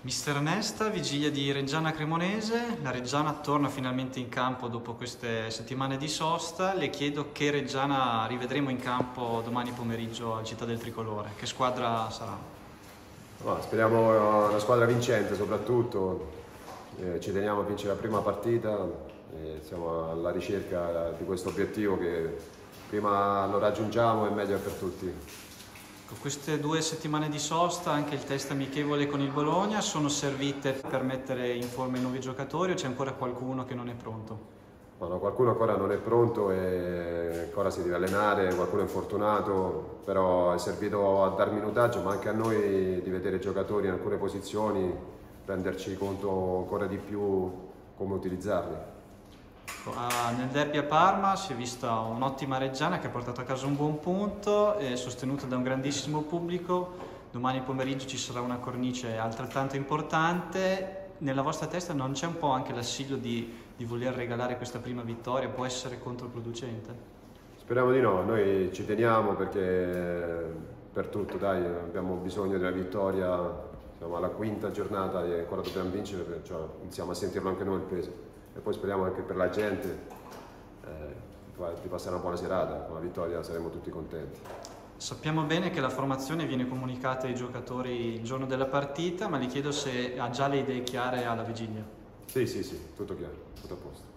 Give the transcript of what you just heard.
Mister Nesta, vigilia di Reggiana Cremonese, la Reggiana torna finalmente in campo dopo queste settimane di sosta. Le chiedo che Reggiana rivedremo in campo domani pomeriggio al Città del Tricolore. Che squadra sarà? Speriamo una squadra vincente soprattutto, ci teniamo a vincere la prima partita, siamo alla ricerca di questo obiettivo che prima lo raggiungiamo e meglio è per tutti. Con queste 2 settimane di sosta, anche il test amichevole con il Bologna, sono servite per mettere in forma i nuovi giocatori o c'è ancora qualcuno che non è pronto? No, qualcuno ancora non è pronto e ancora si deve allenare, qualcuno è infortunato, però è servito a dar minutaggio, ma anche a noi di vedere i giocatori in alcune posizioni, renderci conto ancora di più come utilizzarli. Nel derby a Parma si è vista un'ottima Reggiana che ha portato a casa un buon punto, sostenuta da un grandissimo pubblico. Domani pomeriggio ci sarà una cornice altrettanto importante. Nella vostra testa non c'è un po' anche l'assillo di voler regalare questa prima vittoria? Può essere controproducente? Speriamo di no, noi ci teniamo perché per tutto, dai, abbiamo bisogno della vittoria, siamo alla 5ª giornata e ancora dobbiamo vincere, perciò iniziamo a sentirlo anche noi il peso. E poi speriamo anche per la gente di passare una buona serata, con la vittoria saremo tutti contenti. Sappiamo bene che la formazione viene comunicata ai giocatori il giorno della partita, ma gli chiedo se ha già le idee chiare alla vigilia. Sì, tutto chiaro, tutto a posto.